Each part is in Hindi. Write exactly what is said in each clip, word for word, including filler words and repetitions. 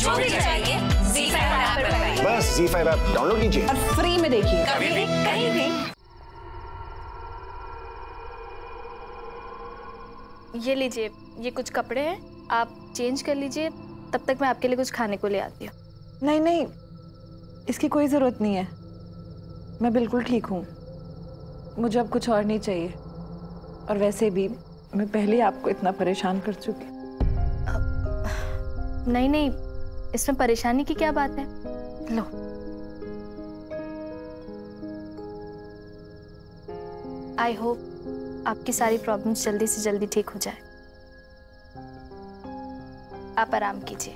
जो भी चाहिए ज़ी फाइव ऐप पर पाइए। बस ज़ी फाइव ऐप डाउनलोड कीजिए और फ्री में देखिए, कभी भी कहीं भी। ये लीजिए, ये कुछ कपड़े हैं, आप चेंज कर लीजिए, तब तक मैं आपके लिए कुछ खाने को ले आती हूँ। नहीं नहीं, इसकी कोई ज़रूरत नहीं है, मैं बिल्कुल ठीक हूँ। मुझे अब कुछ और नहीं चाहिए, और वैसे भी मैं पहले ही आपको इतना परेशान कर चुकी। नहीं नहीं, इसमें परेशानी की क्या बात है, लो। आई होप आपकी सारी प्रॉब्लम्स जल्दी से जल्दी ठीक हो जाए। आप आराम कीजिए।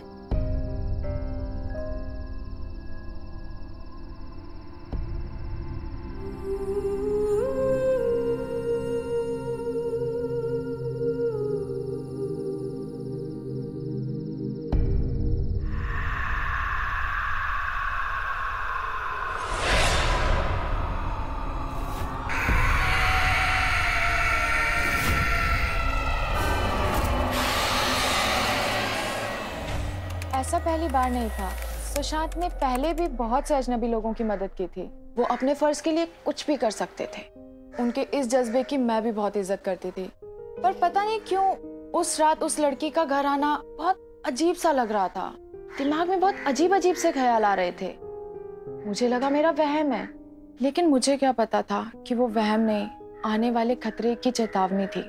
ऐसा पहली बार नहीं था। सुशांत ने पहले भी बहुत से अजनबी लोगों की मदद की थी। वो अपने फर्ज के लिए कुछ भी कर सकते थे। उनके इस जज्बे की मैं भी बहुत इज्जत करती थी, पर पता नहीं क्यों उस रात उस लड़की का घर आना बहुत अजीब सा लग रहा था। दिमाग में बहुत अजीब अजीब से ख्याल आ रहे थे। मुझे लगा मेरा वहम है, लेकिन मुझे क्या पता था कि वो वहम नहीं, आने वाले खतरे की चेतावनी थी।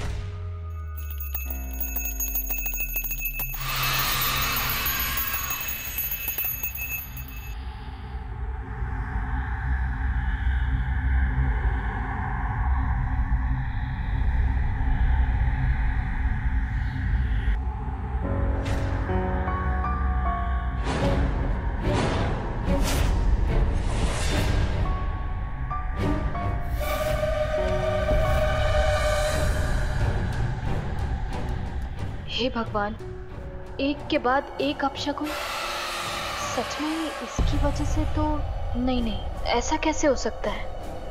हे भगवान, एक के बाद एक अपशकुन। सच में इसकी वजह से तो नहीं नहीं, ऐसा कैसे हो सकता है?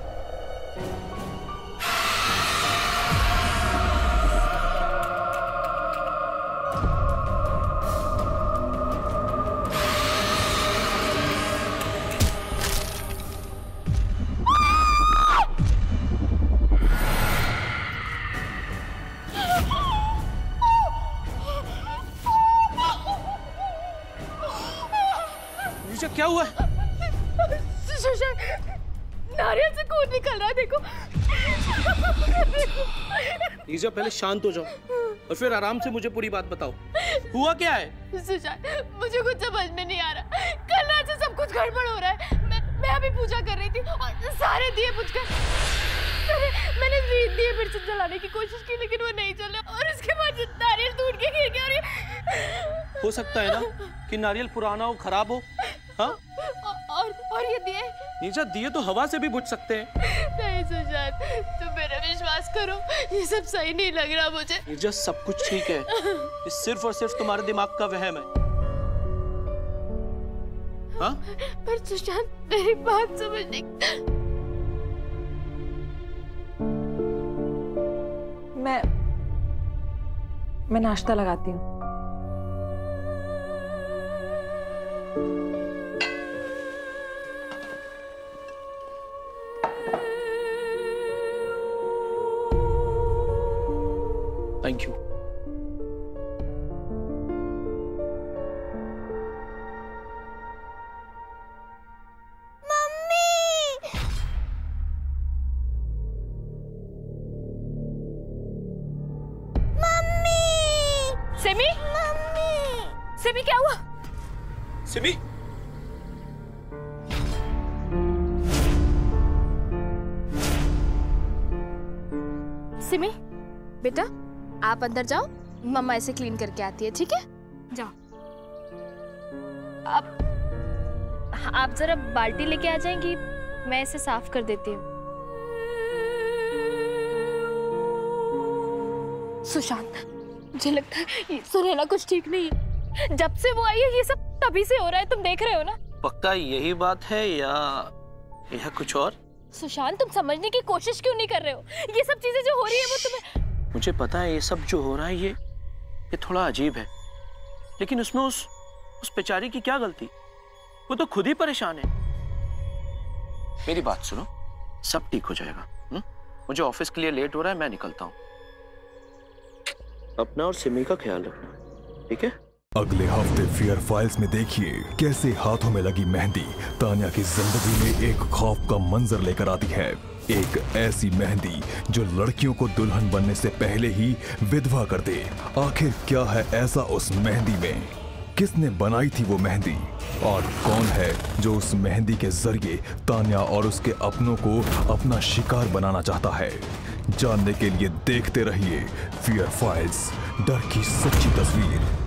क्या हुआ? नारियल से खून निकल रहा है, देखो। नीजा, पहले शांत हो जाओ और फिर आराम से मुझे पूरी बात बताओ। हुआ क्या है? सुशांत, मुझे कुछ समझ में नहीं आ रहा। कल रात से सब कुछ गड़बड़ हो रहा है। मैं, मैं अभी पूजा कर रही थी और सारे दिए बुझकर। मैंने मैंने दिए फिर से जलाने की कोशिश की, लेकिन वो नहीं जले, और उसके बाद नारियल टूट के गिर गया। और ये हो सकता है ना कि नारियल पुराना हो, खराब हो। हाँ? और और ये दिए? नीजा, दिए तो हवा से भी बुझ सकते हैं। नहीं सुशांत, तुम मेरा विश्वास करो, ये सब सही नहीं लग रहा मुझे। नीजा, सब कुछ ठीक है, ये सिर्फ और सिर्फ तुम्हारे दिमाग का वहम है। हाँ? पर सुशांत, मेरी बात समझने। मैं मैं नाश्ता लगाती हूँ। Thank you. सिमी? सिमी, क्या हुआ? सिमी? सिमी, बेटा आप अंदर जाओ, मम्मा ऐसे क्लीन करके आती है, ठीक है? जाओ। आप आप जरा बाल्टी लेके आ जाएंगी, मैं इसे साफ कर देती हूँ। सुशांत, मुझे लगता है ये सुनैना कुछ ठीक नहीं है। जब से वो आई है ये सब तभी से हो रहा है, तुम देख रहे हो ना? पक्का यही बात है या यह कुछ और? सुशांत, तुम समझने की कोशिश क्यों नहीं कर रहे हो? ये सब चीजें जो हो रही है वो तुम्हें। मुझे पता है ये सब जो हो रहा है ये ये थोड़ा अजीब है, लेकिन उसमें उस उस बेचारी की क्या गलती? वो तो खुद ही परेशान है। मेरी बात सुनो, सब ठीक हो जाएगा। हुँ? मुझे ऑफिस के लिए लेट हो रहा है, मैं निकलता हूँ। अपना और सिमी का ख्याल रखना, ठीक है? अगले हफ्ते फियर फाइल्स में देखिए कैसे हाथों में लगी मेहंदी तान्या की जिंदगी में एक खौफ का मंजर लेकर आती है। एक ऐसी मेहंदी जो लड़कियों को दुल्हन बनने से पहले ही विधवा कर दे। आखिर क्या है ऐसा उस मेहंदी में? किसने बनाई थी वो मेहंदी? और कौन है जो उस मेहंदी के जरिए तान्या और उसके अपनों को अपना शिकार बनाना चाहता है? जानने के लिए देखते रहिए फियर फाइल्स, डर की सच्ची तस्वीर।